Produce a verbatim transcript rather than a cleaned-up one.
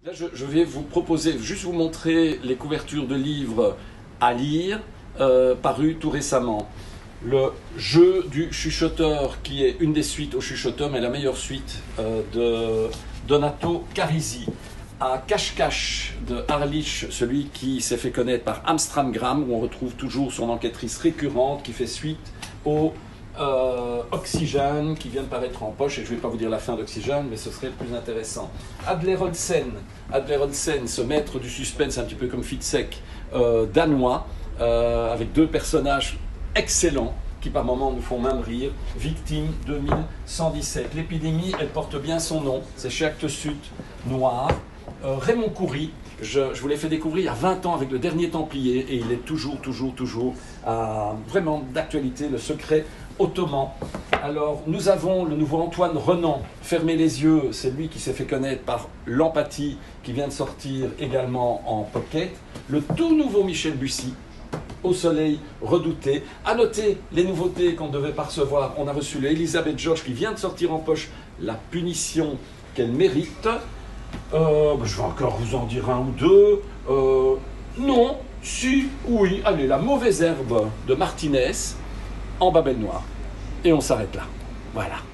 Là, je, je vais vous proposer, juste vous montrer les couvertures de livres à lire, euh, parus tout récemment. Le jeu du chuchoteur, qui est une des suites au chuchoteur, mais la meilleure suite euh, de Donato Carisi. À Cache-Cache de Harlich, celui qui s'est fait connaître par Amstramgram, où on retrouve toujours son enquêtrice récurrente qui fait suite au euh, Oxygène, qui vient de paraître en poche, et je ne vais pas vous dire la fin d'Oxygène, mais ce serait le plus intéressant. Adler Olsen, Adler Olsen, ce maître du suspense, un petit peu comme Fitzek, euh, danois, euh, avec deux personnages excellents, qui par moments nous font même rire. Victime deux mille cent dix-sept. L'épidémie, elle porte bien son nom, c'est chez Actes Sud Noir. Euh, Raymond Coury, je, je vous l'ai fait découvrir il y a vingt ans avec Le Dernier Templier, et il est toujours, toujours, toujours euh, vraiment d'actualité, Le Secret Ottoman. Alors, nous avons le nouveau Antoine Renan, Fermez les yeux, c'est lui qui s'est fait connaître par L'Empathie, qui vient de sortir également en pocket. Le tout nouveau Michel Bussy, Au soleil redouté. À noter les nouveautés qu'on ne devait pas recevoir. On a reçu le Elisabeth George qui vient de sortir en poche, La punition qu'elle mérite. Euh, je vais encore vous en dire un ou deux. Euh, non, si, oui. Allez, La mauvaise herbe de Martinez en Babel Noir. Et on s'arrête là. Voilà.